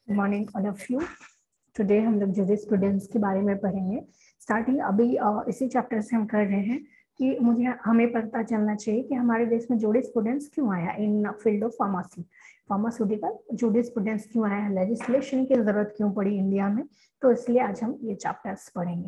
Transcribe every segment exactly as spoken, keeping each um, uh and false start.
Good morning all of you. Today हम लोग jurisprudence के बारे में पढ़ेंगे। स्टार्टिंग अभी अ, इसी चैप्टर से हम कर रहे हैं कि मुझे हमें पता चलना चाहिए कि हमारे देश में जूरिस्प्रूडेंस क्यों आया in field of pharmacy pharmaceutical jurisprudence क्यों आया, लेजिस्लेशन की जरूरत क्यों पड़ी इंडिया में। तो इसलिए आज हम ये चैप्टर्स पढ़ेंगे।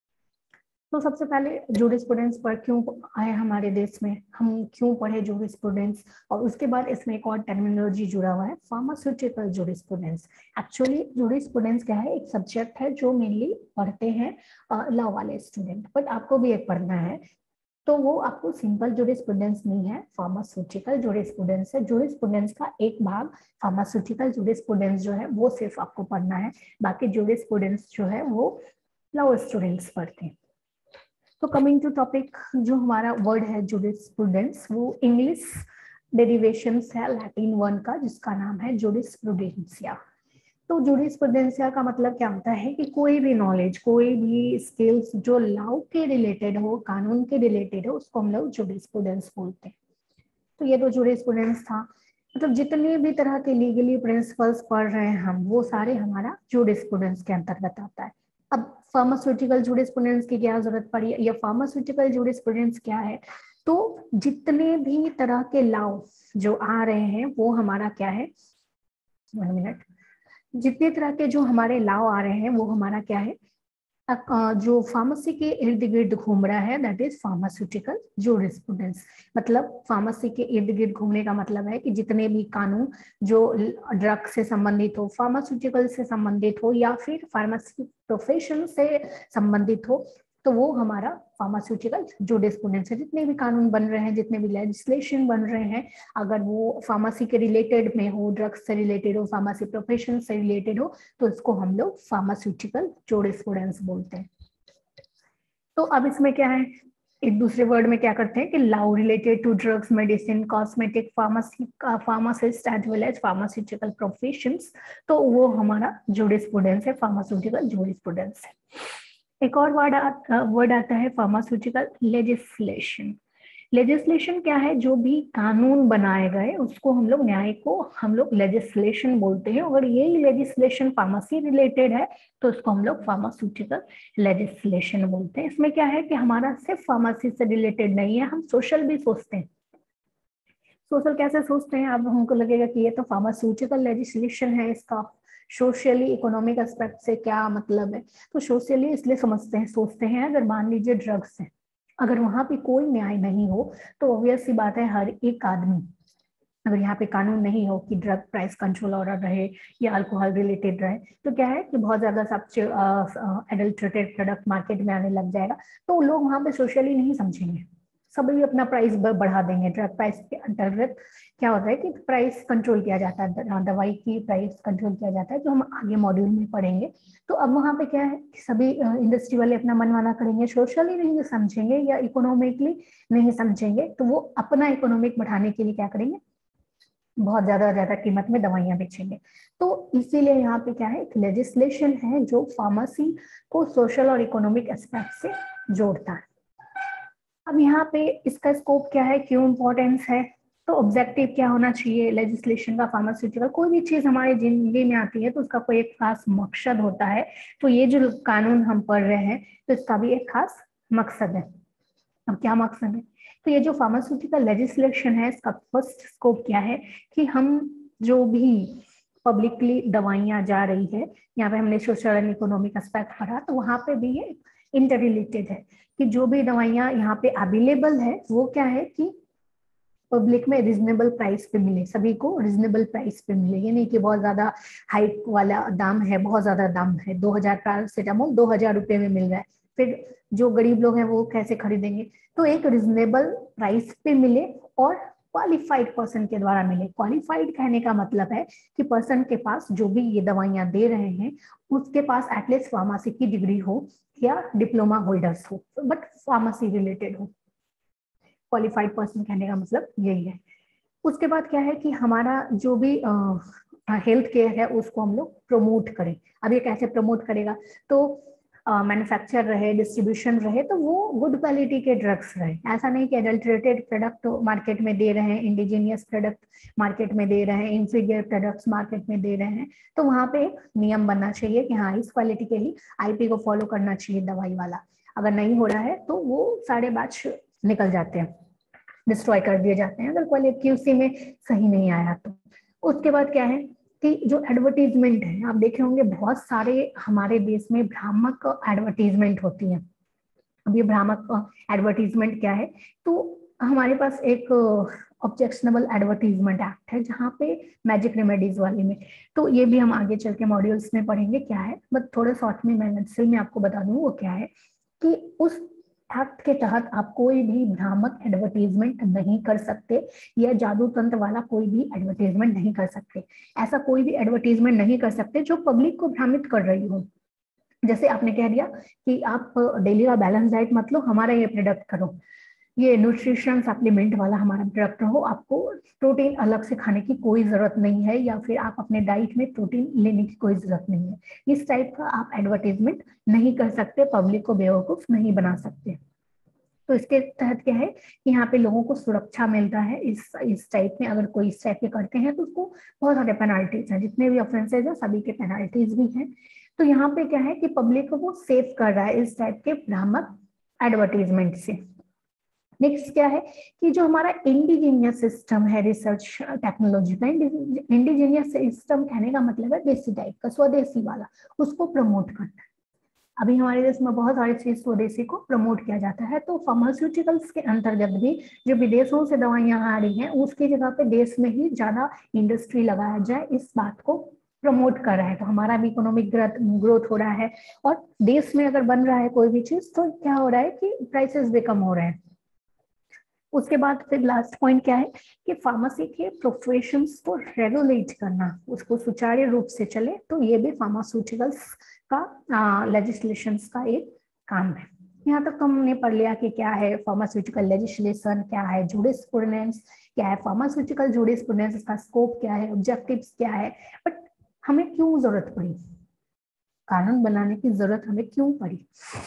तो सबसे पहले जूरिस्प्रूडेंस पर क्यों आए हमारे देश में, हम क्यों पढ़े जूरिस्प्रूडेंस, और उसके बाद इसमें एक और टर्मिनोलॉजी जुड़ा हुआ है, फार्मास्यूटिकल जूरिस्प्रूडेंस। एक्चुअली जूरिस्प्रूडेंस क्या है, एक सब्जेक्ट है जो मेनली पढ़ते हैं लॉ वाले स्टूडेंट, बट आपको भी एक पढ़ना है। तो वो आपको सिंपल जूरिस्प्रूडेंस नहीं है, फार्मास्यूटिकल जूरिस्प्रूडेंस है। जूरिस्प्रूडेंस का एक भाग फार्मास्यूटिकल जूरिस्प्रूडेंस जो है वो सिर्फ आपको पढ़ना है, बाकी जूरिस्प्रूडेंस जो है वो लॉ स्टूडेंट्स पढ़ते हैं। तो कमिंग टू टॉपिक, जो हमारा वर्ड है जूरिस्प्रूडेंस वो इंग्लिश डेरिवेशन है लैटिन वर्ड का, जिसका नाम है जूरिस्प्रूडेंसिया। तो जूरिस्प्रूडेंसिया का मतलब क्या होता है कि कोई भी नॉलेज, कोई भी स्किल्स जो लॉ के रिलेटेड हो, कानून के रिलेटेड हो, उसको हम लोग जूरिस्प्रूडेंस बोलते हैं। तो ये तो जूरिस्प्रूडेंस था, मतलब जितने भी तरह के लीगली प्रिंसिपल्स पढ़ रहे हैं हम, वो सारे हमारा जूरिस्प्रूडेंस के अंतर्गत आता है। अब फार्मास्यूटिकल जूरिस्प्रूडेंस की क्या जरूरत पड़ी, या फार्मास्यूटिकल जूरिस्प्रूडेंस क्या है। तो जितने भी तरह के लॉ जो आ रहे हैं वो हमारा क्या है, वन मिनट, जितने तरह के जो हमारे लॉ आ रहे हैं वो हमारा क्या है, जो फार्मेसी के इर्द गिर्द घूम रहा है, दैट इज फार्मास्यूटिकल जूरिस्प्रूडेंस। मतलब फार्मेसी के इर्द गिर्द घूमने का मतलब है कि जितने भी कानून जो ड्रग से संबंधित हो, फार्मास्यूटिकल से संबंधित हो, या फिर फार्मेसी प्रोफेशन से संबंधित हो, तो वो हमारा फार्मास्यूटिकल जूरिस्प्रूडेंस है। जितने भी कानून बन रहे हैं, जितने भी लेजिस्लेशन बन रहे हैं, अगर वो फार्मेसी के रिलेटेड में हो, ड्रग्स से रिलेटेड हो, फार्मेसी प्रोफेशन से रिलेटेड हो, तो इसको हम लोग फार्मास्यूटिकल जूरिस्प्रूडेंस बोलते हैं। तो अब इसमें क्या है, एक दूसरे वर्ड में क्या करते हैं कि law related to drugs, medicine, cosmetic, pharmacy, pharmacist as well as pharmaceutical professions, तो वो हमारा जूरिस्प्रूडेंस है, फार्मास्यूटिकल जूरिस्प्रूडेंस है। एक और वर्ड वर्ड आता है फार्मास्यूटिकल लेजिस्लेशन। लेजिस्लेशन क्या है, जो भी कानून बनाए गए उसको हम लोग, न्याय को हम लोग लेजिस्लेशन बोलते हैं। अगर यही लेजिस्लेशन फार्मेसी रिलेटेड है तो इसको हम लोग फार्मास्यूटिकल लेजिस्लेशन बोलते हैं। इसमें क्या है कि हमारा सिर्फ फार्मेसी से रिलेटेड नहीं है, हम सोशल भी सोचते हैं। सोशल कैसे सोचते हैं, अब हमको लगेगा कि ये तो फार्मास्यूटिकल लेजिस्लेशन है, इसका सोशली इकोनॉमिक एस्पेक्ट से क्या मतलब है। तो सोशली इसलिए समझते हैं, सोचते हैं, अगर मान लीजिए ड्रग्स है, अगर वहां पे कोई न्याय नहीं हो तो ऑब्वियस सी बात है, हर एक आदमी, अगर यहाँ पे कानून नहीं हो कि ड्रग प्राइस कंट्रोल ऑर्डर रहे या अल्कोहल रिलेटेड रहे, तो क्या है कि बहुत ज्यादा सब एडल्ट्रेटेड प्रोडक्ट मार्केट में आने लग जाएगा, तो लोग वहां पे सोशली नहीं समझेंगे, सभी अपना प्राइस बढ़ा देंगे। ड्रग प्राइस के अंतर्गत क्या होता है कि प्राइस कंट्रोल किया जाता है, दवाई की प्राइस कंट्रोल किया जाता है, जो हम आगे मॉड्यूल में पढ़ेंगे। तो अब वहां पे क्या है कि सभी इंडस्ट्री वाले अपना मनमाना करेंगे, सोशली नहीं समझेंगे या इकोनॉमिकली नहीं समझेंगे, तो वो अपना इकोनॉमिक बढ़ाने के लिए क्या करेंगे, बहुत ज्यादा ज्यादा कीमत में दवाइयां बेचेंगे। तो इसीलिए यहाँ पे क्या है, लेजिस्लेशन है जो फार्मेसी को सोशल और इकोनॉमिक एस्पेक्ट से जोड़ता है। अब यहाँ पे इसका स्कोप क्या है, क्यों इम्पोर्टेंस है, तो ऑब्जेक्टिव क्या होना चाहिए लेजिस्लेशन का। फार्मास्यूटिकल कोई भी चीज हमारी जिंदगी में आती है तो उसका कोई एक खास मकसद होता है। तो ये जो कानून हम पढ़ रहे हैं तो इसका भी एक खास मकसद है। अब क्या मकसद है, तो ये जो फार्मास्यूटिकल लेजिस्लेशन है इसका फर्स्ट स्कोप क्या है कि हम जो भी पब्लिकली दवाइयां जा रही है, यहाँ पे हमने सोशल एंड इकोनॉमिक एस्पेक्ट पढ़ा, तो वहां पे भी ये इंटर रिलेटेड है कि जो भी दवाइयां यहाँ पे अवेलेबल है वो क्या है कि पब्लिक में रिजनेबल प्राइस पे मिले, सभी को रिजनेबल प्राइस पे मिले। ये नहीं कि बहुत ज्यादा हाइक वाला दाम है, बहुत ज्यादा दाम है, दो हजार पैरासीटामोल दो हजार रुपए में मिल रहा है, फिर जो गरीब लोग हैं वो कैसे खरीदेंगे। तो एक रिजनेबल प्राइस पे मिले और क्वालिफाइड पर्सन के द्वारा मिले। क्वालिफाइड कहने का मतलब है कि पर्सन के पास, जो भी ये दवाइयां दे रहे हैं, उसके पास एटलीस्ट फार्मेसी की डिग्री हो या डिप्लोमा होल्डर्स हो, बट फार्मेसी रिलेटेड हो। क्वालिफाइड पर्सन कहने का मतलब यही है। उसके बाद क्या है कि हमारा जो भी हेल्थ केयर है उसको हम लोग प्रमोट करें। अब ये कैसे प्रमोट करेगा, तो मैन्युफैक्चर रहे, डिस्ट्रीब्यूशन रहे, तो वो गुड क्वालिटी के ड्रग्स रहे। ऐसा नहीं कि एडल्टरेटेड प्रोडक्ट मार्केट में दे रहे हैं, इंडिजीनियस प्रोडक्ट मार्केट में दे रहे हैं, इंफीरियर प्रोडक्ट्स मार्केट में दे रहे हैं। तो वहाँ पे नियम बनना चाहिए कि हाँ इस क्वालिटी के ही आईपी को फॉलो करना चाहिए दवाई वाला। अगर नहीं हो रहा है तो वो सारे बैच निकल जाते हैं, डिस्ट्रॉय कर दिए जाते हैं अगर क्वालिटी क्यूसी में सही नहीं आया तो। उसके बाद क्या है कि जो एडवर्टीजमेंट है, आप देखे होंगे बहुत सारे हमारे देश में भ्रामक एडवर्टीजमेंट होती है। अब ये भ्रामक एडवर्टीजमेंट क्या है, तो हमारे पास एक ऑब्जेक्शनेबल एडवर्टीजमेंट एक्ट है जहाँ पे मैजिक रेमेडीज वाले में, तो ये भी हम आगे चल के मॉड्यूल्स में पढ़ेंगे क्या है, बट थोड़े शॉर्ट में मैं नक्सल में आपको बता दूं वो क्या है कि उस एक्ट के तहत आप कोई भी भ्रामक एडवर्टीजमेंट नहीं कर सकते या जादू तंत्र वाला कोई भी एडवर्टीजमेंट नहीं कर सकते। ऐसा कोई भी एडवर्टीजमेंट नहीं कर सकते जो पब्लिक को भ्रमित कर रही हो। जैसे आपने कह दिया कि आप डेली का बैलेंस डाइट मत लो, हमारा ये प्रोडक्ट करो, ये न्यूट्रिशन सप्लीमेंट वाला हमारा प्रोडक्ट हो, आपको प्रोटीन अलग से खाने की कोई जरूरत नहीं है, या फिर आप अपने डाइट में प्रोटीन लेने की कोई जरूरत नहीं है। इस टाइप का आप एडवर्टीजमेंट नहीं कर सकते, पब्लिक को बेवकूफ नहीं बना सकते। तो इसके तहत क्या है कि यहाँ पे लोगों को सुरक्षा मिलता है। इस इस टाइप में अगर कोई इस टाइप के करते हैं तो उसको बहुत सारे पेनाल्टीज हैं, जितने भी ऑफेंसेज है सभी के पेनाल्टीज भी हैं। तो यहाँ पे क्या है कि पब्लिक को वो सेव कर रहा है इस टाइप के भ्रामक एडवर्टीजमेंट से। नेक्स्ट क्या है कि जो हमारा इंडिजीनियस सिस्टम है रिसर्च टेक्नोलॉजी का, इंडिजीनियस सिस्टम कहने का मतलब है देसी टाइप का, स्वदेशी वाला, उसको प्रमोट करना। अभी हमारे देश में बहुत सारी चीज स्वदेशी को प्रमोट किया जाता है, तो फार्मास्यूटिकल्स के अंतर्गत भी जो विदेशों से दवाइयां आ रही हैं उसकी जगह पे देश में ही ज्यादा इंडस्ट्री लगाया जाए, इस बात को प्रमोट कर रहा है। तो हमारा भी इकोनॉमिक ग्रोथ हो रहा है, और देश में अगर बन रहा है कोई भी चीज तो क्या हो रहा है कि प्राइसेस भी कम हो रहे हैं। उसके बाद फिर लास्ट पॉइंट क्या है कि फार्मेसी के प्रोफेशंस को रेगुलेट करना, उसको सुचारू रूप से चले, तो ये भी फार्मास्यूटिकल्स का लेजिस्लेशंस का एक काम है। यहाँ तक तो हमने पढ़ लिया कि क्या है फार्मास्यूटिकल लेजिस्लेशन, क्या है जूरिस्प्रूडेंस, क्या है फार्मास्यूटिकल जूरिस्प्रूडेंस, इसका स्कोप क्या है, ऑब्जेक्टिव्स क्या है, बट हमें क्यों जरूरत पड़ी, कानून बनाने की जरूरत हमें क्यों पड़ी,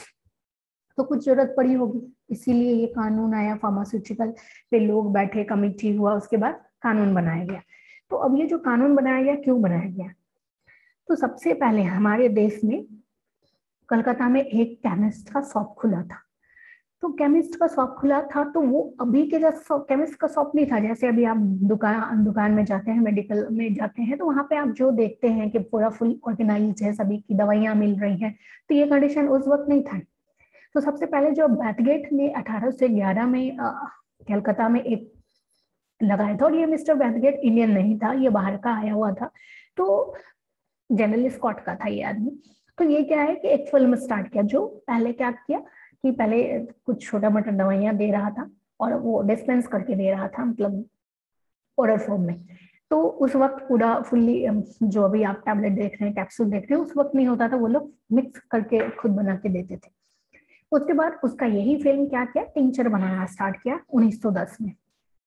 तो कुछ जरूरत पड़ी होगी, इसीलिए ये कानून आया फार्मास्यूटिकल पे, लोग बैठे, कमिटी हुआ, उसके बाद कानून बनाया गया। तो अब ये जो कानून बनाया गया क्यों बनाया गया, तो सबसे पहले हमारे देश में कलकत्ता में एक केमिस्ट का शॉप खुला था। तो केमिस्ट का शॉप खुला था तो वो अभी के जैसा केमिस्ट का शॉप नहीं था, जैसे अभी आप दुकान दुकान में जाते हैं, मेडिकल में जाते हैं, तो वहां पे आप जो देखते हैं कि पूरा फुल ऑर्गेनाइज है, सभी की दवाइयां मिल रही हैं, तो ये कंडीशन उस वक्त नहीं था। तो सबसे पहले जो बैथगेट ने अठारह सौ ग्यारह में कलकत्ता में एक लगाया था, और ये मिस्टर बैथगेट इंडियन नहीं था, ये बाहर का आया हुआ था, तो जनरल स्कॉट का था ये आदमी। तो ये क्या है कि एक फिल्म स्टार्ट किया, जो पहले क्या किया कि पहले कुछ छोटा मोटा दवाइयां दे रहा था और वो डिस्पेंस करके दे रहा था, मतलब ऑर्डर फॉर्म में। तो उस वक्त पूरा फुल्ली जो अभी आप टैबलेट देख रहे हैं, कैप्सूल देख रहे हैं, उस वक्त नहीं होता था, वो लोग मिक्स करके खुद बना के देते थे। उसके बाद उसका यही फिल्म क्या किया, टिंचर बनाना स्टार्ट किया उन्नीस सौ दस में।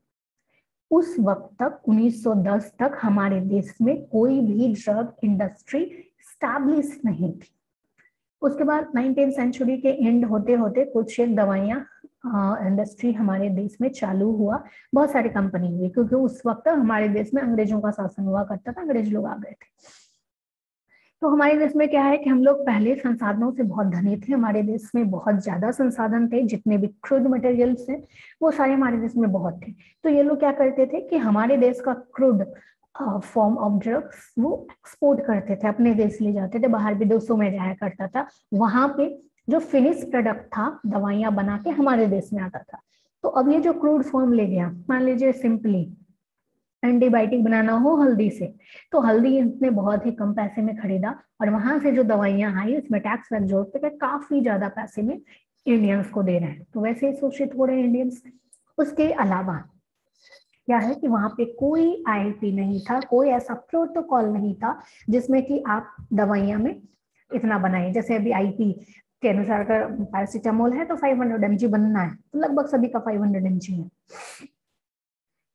उस वक्त तक उन्नीस सौ दस तक हमारे देश में कोई भी ड्रग इंडस्ट्री स्टैब्लिश नहीं थी। उसके बाद नाइनटीन सेंचुरी के एंड होते होते कुछ एक दवाइयां इंडस्ट्री हमारे देश में चालू हुआ, बहुत सारी कंपनी हुई, क्योंकि उस वक्त हमारे देश में अंग्रेजों का शासन हुआ करता था, अंग्रेज लोग आ गए थे। तो हमारे देश में क्या है कि हम लोग पहले संसाधनों से बहुत धनी थे, हमारे देश में बहुत ज्यादा संसाधन थे, जितने भी क्रूड मटेरियल्स हैं वो सारे हमारे देश में बहुत थे। तो ये लोग क्या करते थे कि हमारे देश का क्रूड फॉर्म ऑफ ड्रग्स वो एक्सपोर्ट करते थे, अपने देश ले जाते थे, बाहर विदेशों में जाया करता था, वहां पे जो फिनिश प्रोडक्ट था दवाइयां बना के हमारे देश में आता था। तो अब ये जो क्रूड फॉर्म ले गया, मान लीजिए सिंपली एंटीबायोटिक बनाना हो हल्दी से, तो हल्दी इसने बहुत ही कम पैसे में खरीदा, और वहां से जो दवाइयां आई उसमें टैक्स वैक्स जोड़ते थे, काफी ज्यादा पैसे में इंडियंस को दे रहे हैं, तो वैसे ही शोषित हो रहे हैं इंडियंस। उसके अलावा क्या है कि वहां पे कोई आईपी नहीं था, कोई ऐसा प्रोटोकॉल नहीं था जिसमें कि आप दवाइयां में इतना बनाए। जैसे अभी आईपी के अनुसार अगर पैरासीटामोल है तो फाइव हंड्रेड एम जी बनना है, तो लगभग सभी का फाइव हंड्रेड एम जी है।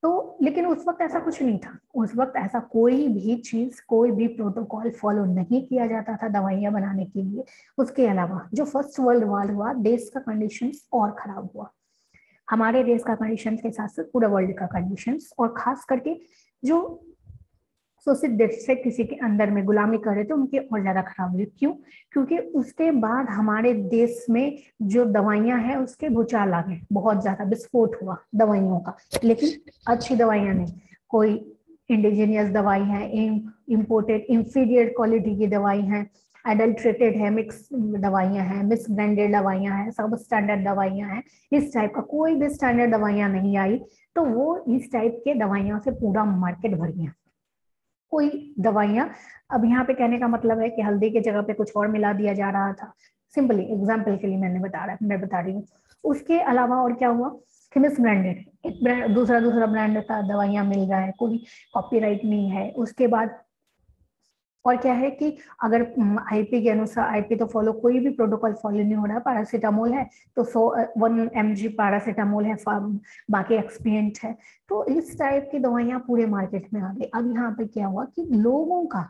तो लेकिन उस वक्त ऐसा कुछ नहीं था, उस वक्त ऐसा कोई भी चीज, कोई भी प्रोटोकॉल फॉलो नहीं किया जाता था दवाइयां बनाने के लिए। उसके अलावा जो फर्स्ट वर्ल्ड वॉर हुआ, देश का कंडीशन और खराब हुआ, हमारे देश का कंडीशन के साथ साथ पूरा वर्ल्ड का कंडीशन, और खास करके जो शोषित देश से किसी के अंदर में गुलामी कर रहे थे उनके और ज्यादा खराब हुई। क्यों? क्योंकि उसके बाद हमारे देश में जो दवाइयां हैं उसके भूचाल आ गए, बहुत ज्यादा विस्फोट हुआ दवाइयों का, लेकिन अच्छी दवाइयां नहीं, कोई इंडिजीनियस दवाई है, इम्पोर्टेड इंफीरियर क्वालिटी की दवाई है, एडल्ट्रेटेड है, मिक्स दवाइयां हैं, मिस ब्रांडेड दवाइयां हैं, सब स्टैंडर्ड दवाइयां हैं, इस टाइप का कोई भी स्टैंडर्ड दवाइयां नहीं आई। तो वो इस टाइप के दवाइयों से पूरा मार्केट भर गया। कोई दवाइयां, अब यहाँ पे कहने का मतलब है कि हल्दी की जगह पे कुछ और मिला दिया जा रहा था, सिंपली एग्जाम्पल के लिए मैंने बता रहा मैं बता रही हूँ। उसके अलावा और क्या हुआ कि मिस ब्रांडेड, एक ब्रांड दूसरा दूसरा ब्रांड का दवाइयां मिल रहा है, कोई कॉपीराइट नहीं है। उसके बाद और क्या है कि अगर आईपी के अनुसार, आईपी तो फॉलो, कोई भी प्रोटोकॉल फॉलो नहीं हो रहा, पैरासीटामोल है तो सौ वन एम जी पैरासीटामोल है, बाकी एक्सपिएंट है, तो इस टाइप की दवाइयां पूरे मार्केट में आ गई। अब यहाँ पे क्या हुआ कि लोगों का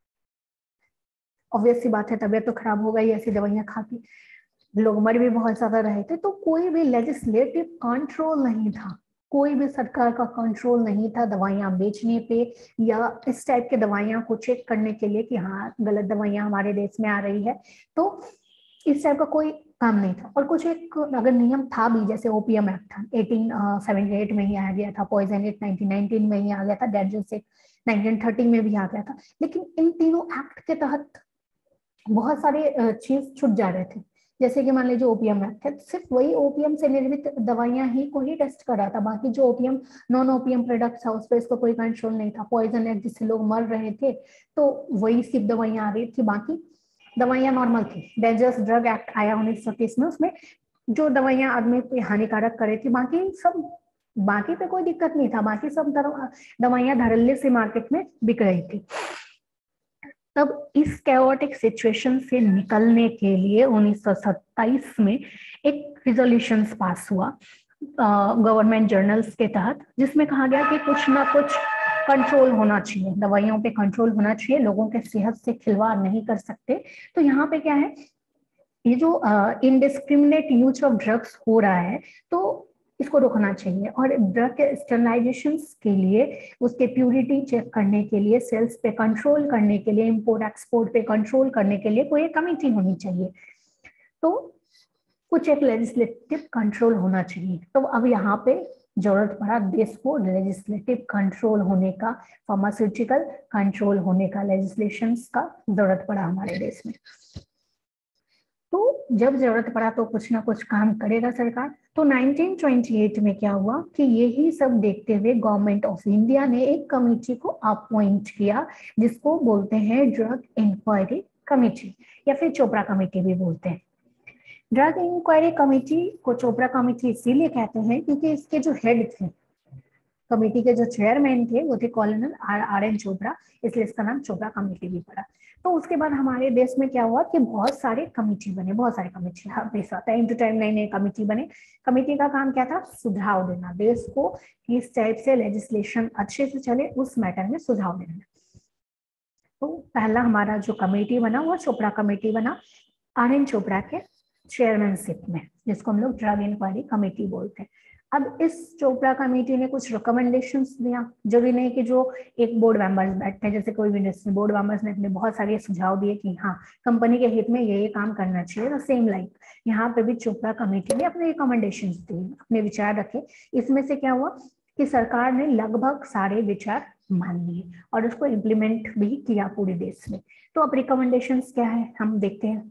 ऑब्वियस सी बात है तबियत तो खराब हो गई ऐसी दवाइयां खा के, लोग मर भी बहुत ज्यादा रहे थे, तो कोई भी लेजिस्लेटिव कंट्रोल नहीं था, कोई भी सरकार का कंट्रोल नहीं था दवाइयां बेचने पे या इस टाइप के दवाइयां को चेक करने के लिए कि हाँ गलत दवाइयां हमारे देश में आ रही है, तो इस टाइप का कोई काम नहीं था। और कुछ एक अगर नियम था भी, जैसे ओपीएम एक्ट था अठारह सौ अठहत्तर में ही आ गया था, पॉइजन एक्ट नाइनटीन नाइनटीन में ही आ गया था, डेंजरस एक्ट नाइनटीन थर्टी में भी आ गया था, लेकिन इन तीनों एक्ट के तहत बहुत सारे चीज छूट जा रहे थे। जैसे कि मान लीजिए ओपीएम एक्ट है, सिर्फ वही ओपीएम से निर्मित दवाइयां ही को ही टेस्ट कर रहा था, बाकी जो ओपीएम नॉन ओपीएम प्रोडक्ट था उस पर इसको कोई कंट्रोल नहीं था। पॉइजन एक्ट जिससे लोग मर रहे थे तो वही सिर्फ दवाइयां आ रही थी, बाकी दवाइयां नॉर्मल थी। डेंजरस ड्रग एक्ट आया उन्नीस सौ तीस में, उसमें जो दवाइयां आदमी को हानिकारक करे थी, बाकी सब, बाकी पे कोई दिक्कत नहीं था, बाकी सब दवाइयां धड़ल्ले से मार्केट में बिक रही थी। तब इस कैओटिक सिचुएशन से निकलने के लिए उन्नीस सौ सत्ताईस में एक रिजोल्यूशन पास हुआ गवर्नमेंट जर्नल्स के तहत, जिसमें कहा गया कि कुछ ना कुछ कंट्रोल होना चाहिए, दवाइयों पे कंट्रोल होना चाहिए, लोगों के सेहत से खिलवाड़ नहीं कर सकते। तो यहाँ पे क्या है, ये जो इनडिस्क्रिमिनेट यूज ऑफ ड्रग्स हो रहा है तो इसको रोकना चाहिए, और ड्रग के स्टरलाइजेशन के लिए, उसके प्यूरिटी चेक करने के लिए, सेल्स पे कंट्रोल करने के लिए, इंपोर्ट एक्सपोर्ट पे कंट्रोल करने के लिए कोई एक कमेटी होनी चाहिए, तो कुछ एक लेजिस्लेटिव कंट्रोल होना चाहिए। तो अब यहाँ पे जरूरत पड़ा देश को लेजिस्लेटिव कंट्रोल होने का, फार्मास्यूटिकल कंट्रोल होने का, लेजिस्लेशन का जरूरत पड़ा हमारे देश में। तो जब जरूरत पड़ा तो कुछ ना कुछ काम करेगा सरकार। तो नाइनटीन ट्वेंटी एट में क्या हुआ कि यही सब देखते हुए गवर्नमेंट ऑफ इंडिया ने एक कमेटी को अपॉइंट किया, जिसको बोलते हैं ड्रग इंक्वायरी कमेटी, या फिर चोपड़ा कमेटी भी बोलते हैं। ड्रग इंक्वायरी कमेटी को चोपड़ा कमेटी इसीलिए कहते हैं क्योंकि इसके जो हेड थे, कमेटी के जो चेयरमैन थे वो थे colonel R R N Chopra, इसलिए इसका नाम चोपड़ा कमेटी भी पड़ा। तो उसके बाद हमारे देश में क्या हुआ कि बहुत सारे कमेटी बने, बहुत सारे कमेटी, हमेशा टाइम टू टाइम नए नए कमेटी बने। कमेटी का काम क्या था? सुझाव देना, देश को किस टाइप से लेजिस्लेशन अच्छे से चले उस मैटर में सुझाव देना। तो पहला हमारा जो कमेटी बना वो चोपड़ा कमेटी बना, आर एन चोपड़ा के चेयरमैनशिप में, जिसको हम लोग ड्रग इंक्वायरी कमेटी बोलते हैं। अब इस चोपड़ा कमेटी ने कुछ रिकमेंडेशंस दिया, जरूरी नहीं कि जो एक बोर्ड मेंबर्स बैठते हैं जैसे कोई भी इंडस्ट्री, बोर्ड मेंबर्स ने अपने बहुत सारे सुझाव दिए कि हाँ कंपनी के हित में ये ये काम करना चाहिए, तो सेम लाइक यहाँ पे भी चोपड़ा कमेटी ने अपने रिकमेंडेशंस दिए, अपने विचार रखे। इसमें से क्या हुआ कि सरकार ने लगभग सारे विचार मान लिए और उसको इम्प्लीमेंट भी किया पूरे देश में। तो अब रिकमेंडेशंस क्या है हम देखते हैं।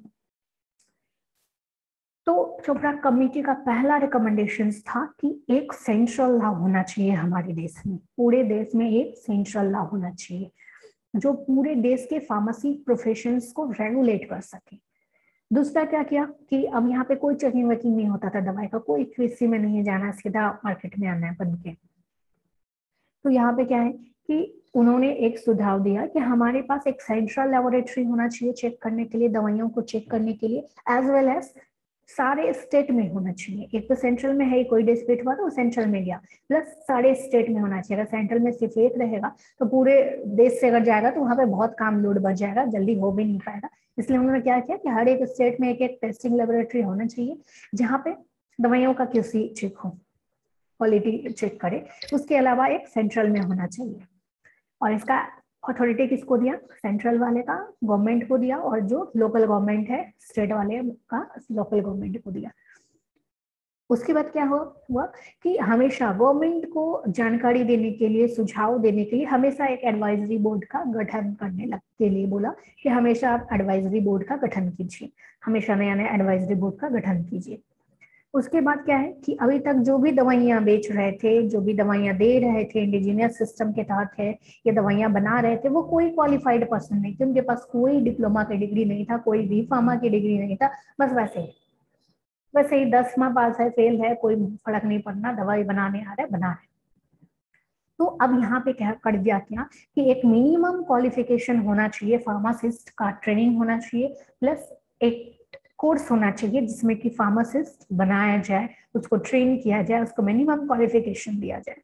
तो चोपड़ा कमेटी का पहला रिकमेंडेशन था कि एक सेंट्रल लॉ होना चाहिए हमारे देश में, पूरे देश में एक सेंट्रल लॉ होना चाहिए जो पूरे देश के फार्मेसी प्रोफेशंस को रेगुलेट कर सके। दूसरा क्या किया कि अब यहाँ पे कोई चेकिंग वेकिंग नहीं होता था दवाई का, कोई कृषि में नहीं जाना, सीधा मार्केट में आना है बन के। तो यहाँ पे क्या है कि उन्होंने एक सुझाव दिया कि हमारे पास एक सेंट्रल लेबोरेटरी होना चाहिए चेक करने के लिए, दवाइयों को चेक करने के लिए, एज वेल एज सारे स्टेट में होना चाहिए। एक तो सेंट्रल में है, कोई डिस्प्यूट हुआ तो वो सेंट्रल में गया, प्लस सारे स्टेट में होना चाहिए। अगर सेंट्रल में सिर्फ एक रहेगा तो पूरे देश से अगर जाएगा तो वहां पे बहुत काम लोड बढ़ जाएगा, जल्दी हो भी नहीं पाएगा। इसलिए उन्होंने क्या किया कि हर एक स्टेट में एक एक टेस्टिंग लेबोरेटरी होना चाहिए जहाँ पे दवाइयों का क्यूसी चेक हो, क्वालिटी चेक करे। उसके अलावा एक सेंट्रल में होना चाहिए, और इसका अथॉरिटी किसको दिया? सेंट्रल वाले का गवर्नमेंट को दिया, और जो लोकल गवर्नमेंट है स्टेट वाले का लोकल गवर्नमेंट को दिया। उसके बाद क्या हुआ हुआ कि हमेशा गवर्नमेंट को जानकारी देने के लिए, सुझाव देने के लिए हमेशा एक एडवाइजरी बोर्ड का गठन करने लग के लिए बोला कि हमेशा आप एडवाइजरी बोर्ड का गठन कीजिए, हमेशा नया नया एडवाइजरी बोर्ड का गठन कीजिए। उसके बाद क्या है कि अभी तक जो भी दवाइयां बेच रहे थे, जो भी दवाइयां दे रहे थे इंडिजीनियस सिस्टम के तहत है, ये दवाइयां बना रहे थे, वो कोई क्वालिफाइड पर्सन नहीं थे, उनके पास कोई डिप्लोमा की डिग्री नहीं था, कोई बी फार्मा की डिग्री नहीं था, बस वैसे ही वैसे ही दसवां पास है, फेल है, कोई फर्क नहीं पड़ना, दवाई बनाने आ रहा है, बना रहे। तो अब यहाँ पे क्या कर दिया क्या कि एक मिनिमम क्वालिफिकेशन होना चाहिए, फार्मासिस्ट का ट्रेनिंग होना चाहिए, प्लस एक कोर्स होना चाहिए जिसमें कि फार्मासिस्ट बनाया जाए, उसको ट्रेन किया जाए, उसको मिनिमम क्वालिफिकेशन दिया जाए।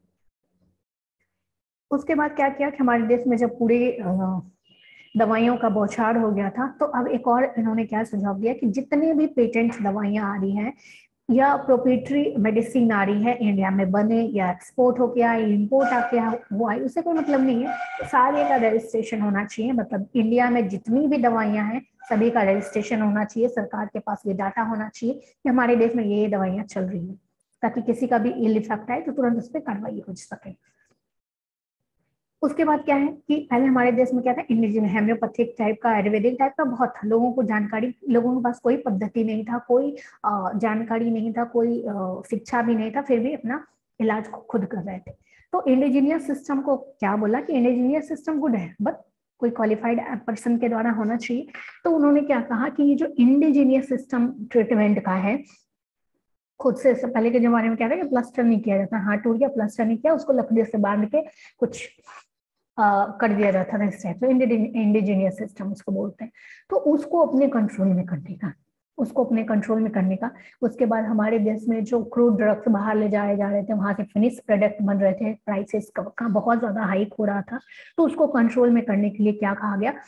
उसके बाद क्या किया कि हमारे देश में जब पूरे दवाइयों का बौछार हो गया था, तो अब एक और इन्होंने क्या सुझाव दिया कि जितने भी पेटेंट दवाइयां आ रही हैं या प्रोप्राइटरी मेडिसिन आ रही है इंडिया में बने, या एक्सपोर्ट हो गया, इम्पोर्ट आके हुआ है, उससे कोई मतलब नहीं है, सारे का रजिस्ट्रेशन होना चाहिए। मतलब इंडिया में जितनी भी दवाइयां हैं सभी का रजिस्ट्रेशन होना चाहिए, सरकार के पास ये डाटा होना चाहिए कि हमारे देश में ये ये दवाइयां चल रही है, ताकि किसी का भी इल इफेक्ट आए तो तुरंत उस पर कार्रवाई हो सके। उसके बाद क्या है कि पहले हमारे देश में क्या था, इंडियन हेम्योपैथिक टाइप का, आयुर्वेदिक टाइप का बहुत था, लोगों को जानकारी, लोगों के पास कोई पद्धति नहीं था, कोई जानकारी नहीं था, कोई शिक्षा भी नहीं था, फिर भी अपना इलाज खुद कर रहे थे। तो इंडिजीनियस सिस्टम को क्या बोला कि इंडिजीनियस सिस्टम गुड है, बट कोई क्वालिफाइड पर्सन के द्वारा होना चाहिए। तो उन्होंने क्या कहा कि ये जो इंडिजीनियस सिस्टम ट्रीटमेंट का है, खुद से पहले के जमाने में क्या था कि प्लास्टर नहीं किया जाता, हाथ टूट गया प्लास्टर नहीं किया, उसको लकड़ी से बांध के कुछ आ, कर दिया जाता था इस टाइप से, इंडिजीनियस सिस्टम उसको बोलते हैं। तो उसको अपने कंट्रोल में करने का, उसको अपने कंट्रोल में करने का। उसके बाद हमारे देश में जो क्रूड ड्रग्स बाहर ले जाए जा रहे थे, वहां से फिनिश प्रोडक्ट बन रहे थे, प्राइसेस का बहुत ज्यादा हाइक हो रहा था, तो उसको कंट्रोल में करने के लिए क्या कहा गया,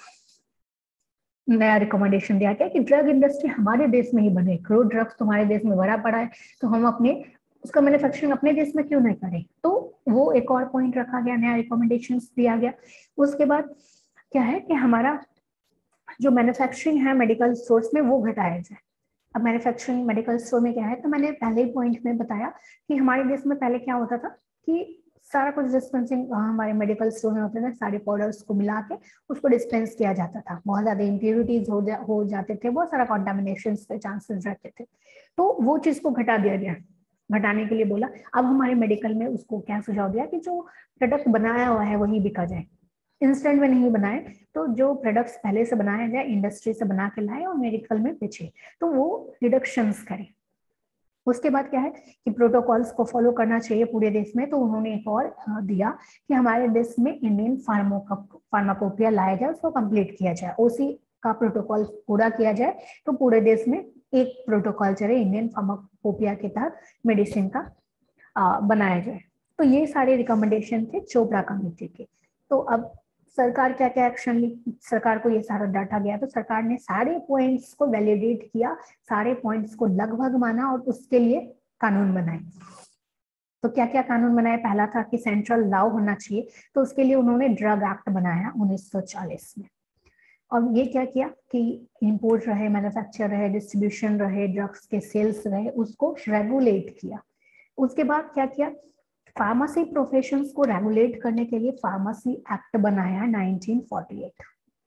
नया रिकमेंडेशन दिया गया कि ड्रग इंडस्ट्री हमारे देश में ही बने, क्रूड ड्रग्स तुम्हारे देश में भरा पड़ा है, तो हम अपने उसका मैन्युफैक्चरिंग अपने देश में क्यों नहीं करें। तो वो एक और पॉइंट रखा गया, नया रिकमेंडेशन दिया गया। उसके बाद क्या है कि हमारा जो मैन्युफैक्चरिंग है मेडिकल स्टोर्स में वो घटाया जाए। अब मैन्युफैक्चरिंग मेडिकल स्टोर में क्या है, तो मैंने पहले ही पॉइंट में बताया कि हमारे देश में पहले क्या होता था कि सारा कुछ डिस्पेंसिंग हमारे मेडिकल स्टोर में होते थे, सारे पाउडर्स को मिला के उसको डिस्पेंस किया जाता था, बहुत ज्यादा इम्प्योरिटीज हो जा, हो जाते थे, बहुत सारा कॉन्टामिनेशन के चांसेस रहते थे, तो वो चीज को घटा दिया गया, घटाने के लिए बोला। अब हमारे मेडिकल में उसको क्या सुझाव दिया कि जो प्रोडक्ट बनाया हुआ है वही बिका जाए, इंस्टेंट में नहीं बनाए, तो जो प्रोडक्ट्स पहले से बनाया जाए, इंडस्ट्री से बना के लाए और मेडिकल में बेचे, तो वो रिडक्शंस करें। उसके बाद क्या है कि प्रोटोकॉल्स को फॉलो करना चाहिए पूरे देश में, तो उन्होंने एक और दिया कि हमारे देश में इंडियन फार्मो फार्माकोपिया लाया जाए, उसको कंप्लीट किया जाए, ओसी का प्रोटोकॉल पूरा किया जाए, तो पूरे देश में एक प्रोटोकॉल चले इंडियन फार्माकोपिया के तहत मेडिसिन का आ, बनाया जाए। तो ये सारे रिकमेंडेशन थे चोपड़ा कमेटी के। तो अब सरकार क्या क्या एक्शन ली, सरकार को ये सारा डाटा गया, तो सरकार ने सारे पॉइंट्स को वैलिडेट किया, सारे पॉइंट्स को लगभग माना और उसके लिए कानून बनाए। तो क्या क्या कानून बनाए, पहला था कि सेंट्रल लॉ होना चाहिए, तो उसके लिए उन्होंने ड्रग एक्ट बनाया उन्नीस सौ चालीस में। और ये क्या किया कि इंपोर्ट रहे, मैन्युफैक्चर रहे, डिस्ट्रीब्यूशन रहे, ड्रग्स के सेल्स रहे, उसको रेगुलेट किया। उसके बाद क्या किया, फार्मेसी प्रोफेशंस को रेगुलेट करने के लिए फार्मेसी एक्ट बनाया नाइनटीन फोर्टी एट।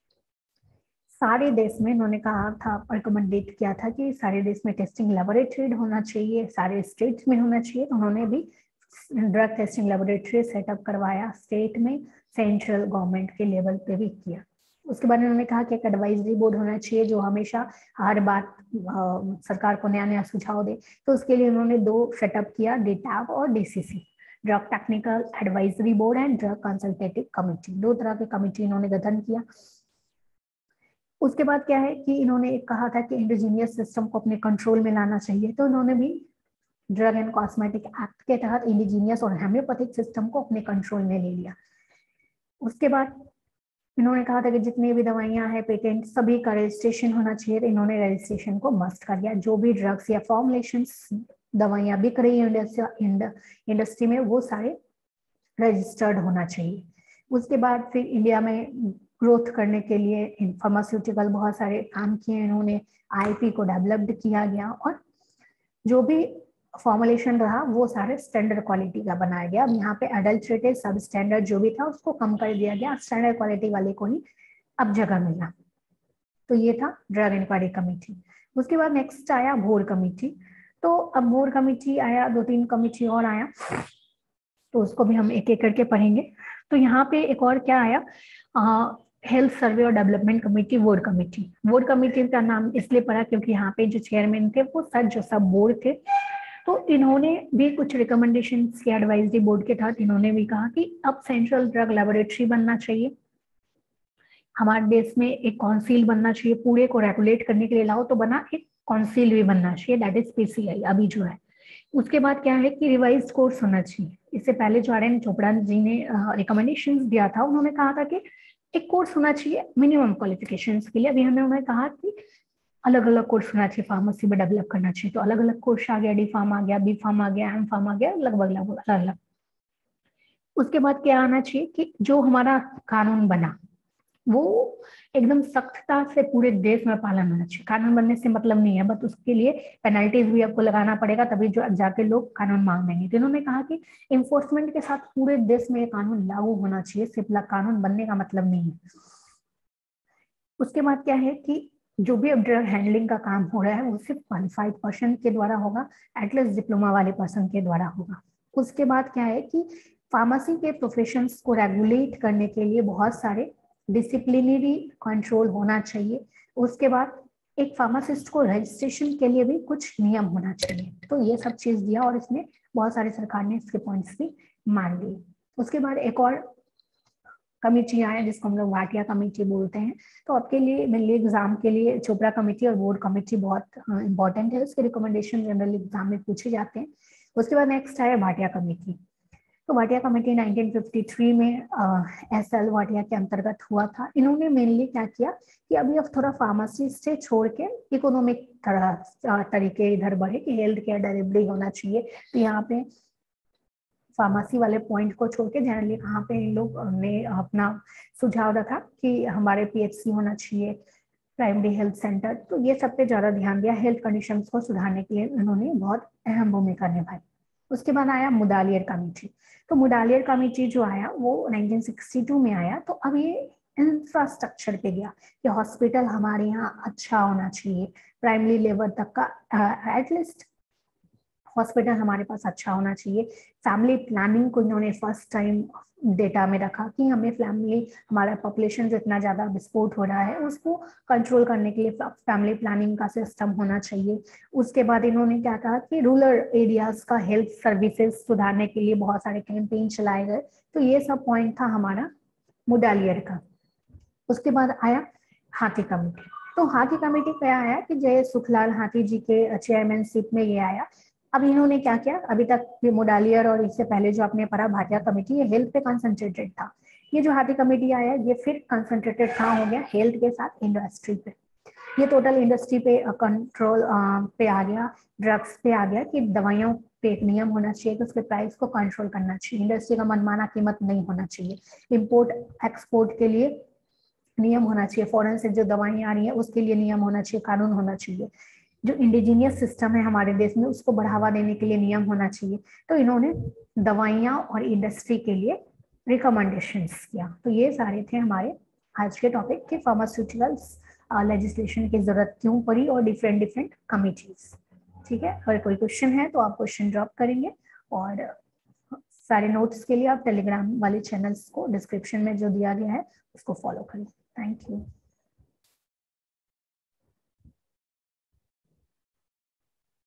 सारे देश में इन्होंने कहा था, रिकमेंडेट किया था कि सारे देश में टेस्टिंग लेबोरेटरी होना चाहिए, सारे स्टेट्स में होना चाहिए, तो उन्होंने भी ड्रग टेस्टिंग लेबोरेटरी सेटअप करवाया स्टेट में, सेंट्रल गवर्नमेंट के लेवल पे भी किया। उसके बाद उन्होंने कहा कि एक एडवाइजरी बोर्ड होना चाहिए जो हमेशा हर बात आ, सरकार को नया नया सुझाव दे, तो उसके लिए उन्होंने दो सेटअप किया, डीटैब और DCC, drug technical advisory board and drug consultative committee, दो तरह के कमेटी इन्होंने गठन किया। उसके बाद क्या है कि इन्होंने एक कहा था कि इंडिजीनियस सिस्टम को अपने कंट्रोल में लाना चाहिए, तो इन्होंने भी ड्रग एंड कॉस्मेटिक एक्ट के तहत इंडिजीनियस और होम्योपैथिक सिस्टम को अपने कंट्रोल में ले लिया। उसके बाद इन्होंने कहा था कि जितनी भी दवाइयां हैं पेटेंट सभी का रजिस्ट्रेशन होना चाहिए, तो इन्होंने रजिस्ट्रेशन को मस्ट कर दिया। जो भी ड्रग्स या फॉर्मुलेशंस दवाइयां बिक रही है इंडस्ट्री में वो सारे रजिस्टर्ड होना चाहिए। उसके बाद फिर इंडिया में ग्रोथ करने के लिए फार्मास्यूटिकल बहुत सारे काम किए इन्होंने, आईपी को डेवलप्ड किया गया और जो भी फॉर्मुलेशन रहा वो सारे स्टैंडर्ड क्वालिटी का बनाया गया। अब यहाँ पे एडल्ट्रेटेड सब स्टैंडर्ड जो भी था उसको कम कर दिया गया, स्टैंडर्ड क्वालिटी वाले को ही अब जगह मिला। तो ये था ड्रग इंक्वायरी कमेटी। उसके बाद नेक्स्ट आया बोर्ड कमेटी। तो अब बोर्ड कमेटी आया, दो तीन कमेटी और आया, तो उसको भी हम एक एक करके पढ़ेंगे। तो यहाँ पे एक और क्या आया, हेल्थ सर्वे और development committee, board committee. Board committee का नाम इसलिए पड़ा क्योंकि यहाँ पे जो चेयरमैन थे वो सर जो सब बोर्ड थे, तो इन्होंने भी कुछ रिकमेंडेशन की एडवाइजरी बोर्ड के तहत इन्होंने भी कहा कि अब सेंट्रल ड्रग लेबोरेटरी बनना चाहिए, हमारे देश में एक काउंसिल बनना चाहिए, पूरे को रेगुलेट करने के लिए लाओ तो बना, एक काउंसिल भी बनना चाहिए, दैट इज पीसीआई अभी जो है। उसके बाद क्या है कि रिवाइज कोर्स होना चाहिए। इससे पहले जो आर एन चोपड़ा जी ने रिकमेंडेशंस दिया था, उन्होंने कहा था कि एक कोर्स होना चाहिए मिनिमम क्वालिफिकेशंस के लिए। अभी हमें उन्होंने कहा कि अलग अलग कोर्स होना चाहिए, फार्मेसी में डेवलप करना चाहिए, तो अलग अलग कोर्स आ गया, डी फार्म आ गया, बी फार्म आ गया, एम फार्म आ गया, लगभग लगभग अलग अलग। उसके बाद क्या आना चाहिए कि जो हमारा कानून बना वो एकदम सख्तता से पूरे देश में पालन होना चाहिए। कानून बनने से मतलब नहीं है, बट उसके लिए पेनल्टीज भी आपको लगाना पड़ेगा, तभी जो जाके लोग कानून मांगेंगे। तो इन्होंने कहा कि इन्फोर्समेंट के साथ पूरे देश में ये कानून लागू होना चाहिए, सिर्फ कानून बनने का मतलब नहीं है। उसके बाद क्या है कि जो भी अब ड्रग हैंडलिंग का काम हो रहा है वो सिर्फ क्वालिफाइड पर्सन के द्वारा होगा, एटलीस्ट डिप्लोमा वाले पर्सन के द्वारा होगा। उसके बाद क्या है कि फार्मेसी के प्रोफेशंस को रेगुलेट करने के लिए बहुत सारे डिसिप्लिनरी कंट्रोल होना चाहिए। उसके बाद एक फार्मासिस्ट को रजिस्ट्रेशन के लिए भी कुछ नियम होना चाहिए। तो ये सब चीज दिया और इसमें बहुत सारे सरकार ने इसके पॉइंट्स भी मान लिए। उसके बाद एक और कमेटी आया जिसको हम लोग भाटिया कमेटी बोलते हैं। तो आपके लिए मेनली एग्जाम के लिए चोपड़ा कमेटी और बोर्ड कमेटी बहुत इंपॉर्टेंट है, उसके रिकमेंडेशन जनरल एग्जाम में पूछे जाते हैं। उसके बाद नेक्स्ट आया भाटिया कमेटी। तो Bhatia committee nineteen fifty three में एस एल भाटिया के अंतर्गत हुआ था। इन्होंने मेनली क्या किया कि अभी अब थोड़ा फार्मेसी से छोड़ के इकोनॉमिक तरह तरीके इधर बढ़े कि हेल्थ केयर डिलीवरी होना चाहिए। तो यहाँ पे फार्मेसी वाले पॉइंट को छोड़ के जनरली कहाँ पे इन लोग ने अपना सुझाव रखा कि हमारे पीएचसी होना चाहिए, प्राइमरी हेल्थ सेंटर। तो ये सब पे ज्यादा ध्यान दिया, हेल्थ कंडीशंस को सुधारने के लिए इन्होंने बहुत अहम भूमिका निभाई। उसके बाद आया मुडालियर कमेटी। तो मुडालियर कमेटी जो आया वो नाइनटीन सिक्सटी टू में आया। तो अब ये इंफ्रास्ट्रक्चर पे गया कि हॉस्पिटल हमारे यहाँ अच्छा होना चाहिए, प्राइमरी लेवल तक का एटलीस्ट हॉस्पिटल हमारे पास अच्छा होना चाहिए। फैमिली प्लानिंग को इन्होंने फर्स्ट टाइम डेटा में रखा कि हमें फैमिली, हमारा पॉपुलेशन जितना ज्यादा विस्फोट हो रहा है उसको कंट्रोल करने के लिए फैमिली प्लानिंग का सिस्टम होना चाहिए। उसके बाद इन्होंने क्या कहा कि रूरल एरियाज का हेल्थ सर्विसेज सुधारने के लिए बहुत सारे कैंपेन चलाए गए। तो ये सब पॉइंट था हमारा मुडालियर का। उसके बाद आया हाथी कमेटी। तो हाथी कमेटी क्या आया कि जय सुखलाल हाथी जी के चेयरमैनशिप में ये आया। अब इन्होंने क्या किया, अभी तक मुडालियर और इससे पहले जो आपने पढ़ा भाटिया कमेटी, ये हेल्थ पे कंसंट्रेटेड था। ये जो हाथी कमेटी आया ये फिर कंसंट्रेटेड कहाँ हो गया, हेल्थ के साथ इंडस्ट्री पे। ये टोटल इंडस्ट्री पे कंट्रोल पे आ गया, ड्रग्स पे आ गया कि दवाइयों पे एक नियम होना चाहिए कि उसके प्राइस को कंट्रोल करना चाहिए, इंडस्ट्री का मनमाना कीमत नहीं होना चाहिए, इम्पोर्ट एक्सपोर्ट के लिए नियम होना चाहिए, फॉरेन से जो दवाइयाँ आ रही है उसके लिए नियम होना चाहिए, कानून होना चाहिए, जो इंडिजीनियस सिस्टम है हमारे देश में उसको बढ़ावा देने के लिए नियम होना चाहिए। तो इन्होंने दवाइयाँ और इंडस्ट्री के लिए रिकमेंडेशंस किया। तो ये सारे थे हमारे आज के टॉपिक के फार्मास्यूटिकल्स लेजिस्लेशन की जरूरत क्यों पड़ी और डिफरेंट डिफरेंट कमिटीज। ठीक है, अगर कोई क्वेश्चन है तो आप क्वेश्चन ड्रॉप करेंगे और सारे नोट्स के लिए आप टेलीग्राम वाले चैनल्स को डिस्क्रिप्शन में जो दिया गया है उसको फॉलो करें। Thank you.